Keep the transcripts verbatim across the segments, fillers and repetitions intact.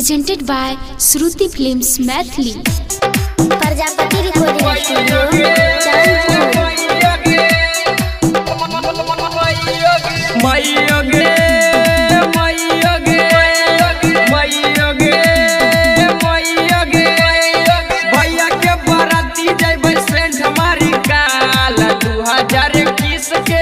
presented by Shruti Films Maithili। Prajapati recording studio भैया के बराती जैबे सेंट हमारी काल दू हजार इक्कीस के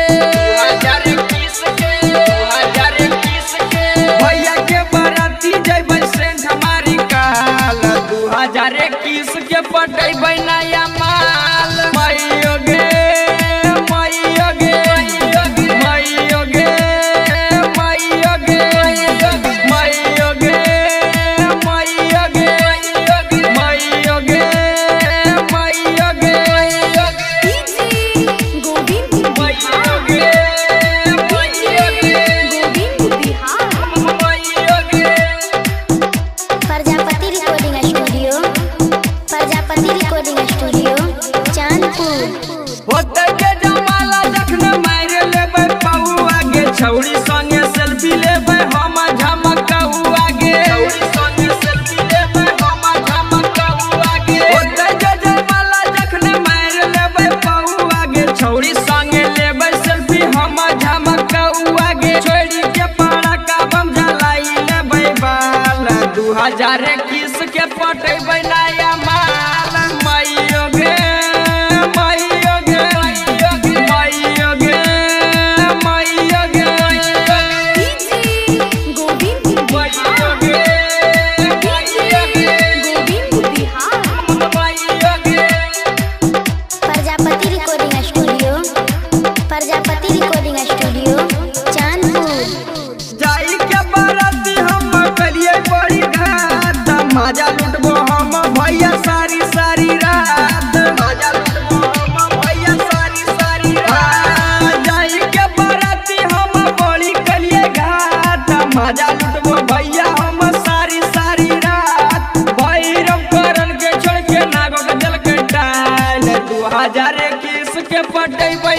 भैया के बराती जैबे सेंट हमारी काल दू हजार इक्कीस के पटेबे नया माल मैयो गे मैयो गे मैयो गे मैयो गे मैयो गे मैयो गे मैयो गे मैयो गे गोविंद मैयो गे Prajapati recording studio Prajapati recording studio Chandpur. होते के जमाला जखने मार लेबे पौआ गे छौड़ी संगे सेल्फी लेबे हम झमकौआ गे छौड़ी संगे सेल्फी लेबे हम झमकौआ गे होते के जमाला जखने मार लेबे पौआ गे छौड़ी संगे लेबे सेल्फी हम झमकौआ गे छोड़ी के पाड़ा का बम जलाई लेबे बाल दू हजार इक्कीस के पटेबे नया माल मैयो गे मैयो गे मैयो गे मैयो गे गोविंद मैयो गे मैयो गे मैयो गे Prajapati recording studio Prajapati recording studio Chandpur. जाई के बराती हम कलिए बड़ी घाट मजा लुटबो हम भैया सारी सारी रात मजा लुटबो हम भैया सारी सारी रात जाई के बराती हम बड़ी कलिए घाट मजा लुटबो भैया हम सारी सारी रात भैरव करण के छोड़ के नागो के जल के टाल दू हजार इक्कीस के पटेबे